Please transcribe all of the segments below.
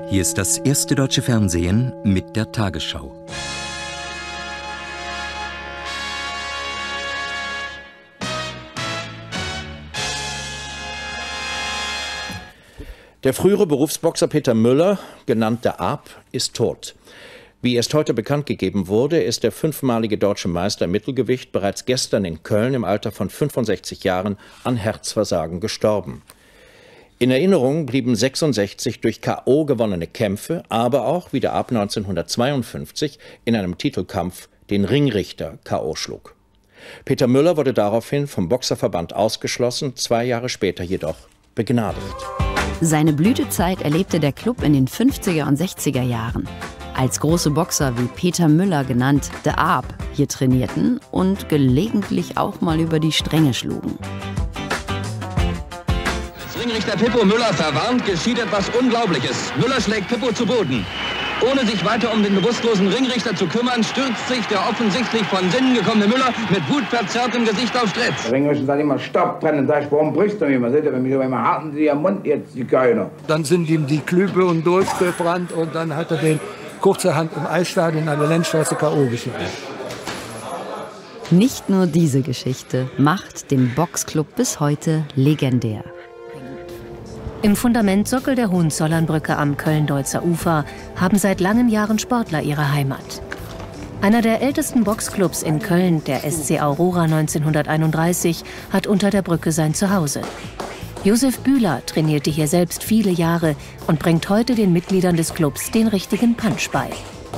Hier ist das erste deutsche Fernsehen mit der Tagesschau. Der frühere Berufsboxer Peter Müller, genannt der Aap, ist tot. Wie erst heute bekannt gegeben wurde, ist der fünfmalige deutsche Meister im Mittelgewicht bereits gestern in Köln im Alter von 65 Jahren an Herzversagen gestorben. In Erinnerung blieben 66 durch K.O. gewonnene Kämpfe, aber auch, wie der Aap 1952 in einem Titelkampf den Ringrichter K.O. schlug. Peter Müller wurde daraufhin vom Boxerverband ausgeschlossen, 2 Jahre später jedoch begnadigt. Seine Blütezeit erlebte der Club in den 50er und 60er Jahren. Als große Boxer wie Peter Müller, genannt The Aap, hier trainierten und gelegentlich auch mal über die Stränge schlugen. Als Ringrichter Pippo Müller verwarnt, geschieht etwas Unglaubliches. Müller schlägt Pippo zu Boden. Ohne sich weiter um den bewusstlosen Ringrichter zu kümmern, stürzt sich der offensichtlich von Sinnen gekommene Müller mit wutverzerrtem Gesicht auf Stretz. Der Ringrichter sagt immer, stopp, trennen, sag ich, warum brichst du mich? Man sieht ja, wenn mich immer harten sie am Mund jetzt, die Keiner. Dann sind ihm die Glühbirnen durchgebrannt und dann hat er den kurzerhand im Eisstadion an der Lenzstraße K.O. geschlagen. Nicht nur diese Geschichte macht den Boxclub bis heute legendär. Im Fundamentsockel der Hohenzollernbrücke am Köln-Deutzer Ufer haben seit langen Jahren Sportler ihre Heimat. Einer der ältesten Boxclubs in Köln, der SC Aurora 1931, hat unter der Brücke sein Zuhause. Josef Bühler trainierte hier selbst viele Jahre und bringt heute den Mitgliedern des Clubs den richtigen Punch bei.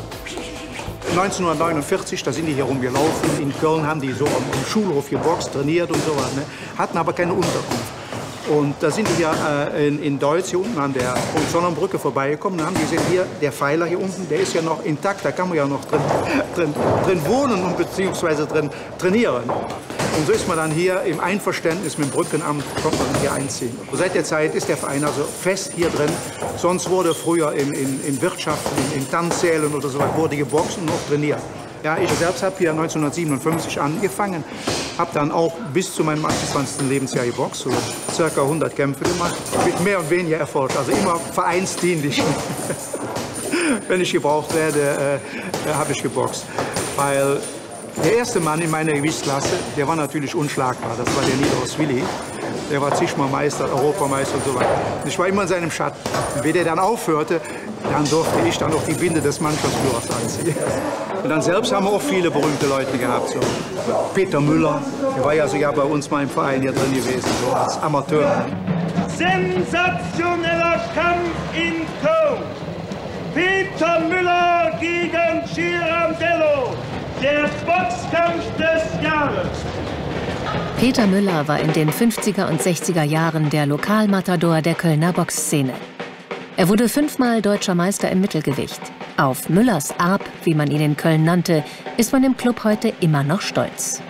1949, da sind die hier rumgelaufen. In Köln haben die so am Schulhof geboxt, trainiert und sowas, ne? Hatten aber keine Unterkunft. Und da sind die hier in Deutz hier unten an der Hohenzollernbrücke vorbeigekommen. Da haben die gesehen, hier, der Pfeiler hier unten, der ist ja noch intakt, da kann man ja noch drin wohnen und beziehungsweise drin trainieren. Und so ist man dann hier im Einverständnis mit dem Brückenamt, kommt man hier einziehen. Seit der Zeit ist der Verein also fest hier drin. Sonst wurde früher in Wirtschaften, in Tanzsälen oder so wurde geboxt und noch trainiert. Ja, ich selbst habe hier 1957 angefangen, habe dann auch bis zu meinem 28. Lebensjahr geboxt, so circa 100 Kämpfe gemacht, mit mehr und weniger Erfolg, also immer vereinsdienlich. Wenn ich gebraucht werde, habe ich geboxt. Weil der erste Mann in meiner Gewichtsklasse, der war natürlich unschlagbar, das war der Niederhaus Willi. Der war zigmal Meister, Europameister und so weiter. Ich war immer in seinem Schatten. Und wenn der dann aufhörte, dann durfte ich dann noch die Binde des Mannschaftsführers anziehen. Und dann selbst haben wir auch viele berühmte Leute gehabt. So Peter Müller, der war ja sogar bei uns mal im Verein hier drin gewesen, so als Amateur. Sensationeller Kampf in Köln. Peter Müller gegen Girandello. Der Boxkampf des Jahres. Peter Müller war in den 50er und 60er Jahren der Lokalmatador der Kölner Boxszene. Er wurde 5-mal deutscher Meister im Mittelgewicht. Auf Müllers Aap, wie man ihn in Köln nannte, ist man im Club heute immer noch stolz.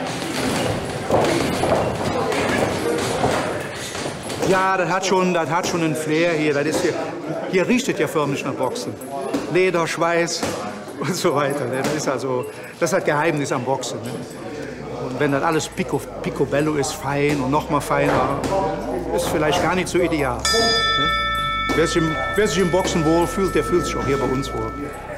Ja, das hat schon einen Flair hier. Das ist hier riecht es ja förmlich nach Boxen. Leder, Schweiß und so weiter. Das hat Geheimnis am Boxen. Und wenn das alles picobello ist, fein und noch mal feiner, ist vielleicht gar nicht so ideal. Wer sich im Boxen wohl fühlt, der fühlt sich auch hier bei uns wohl.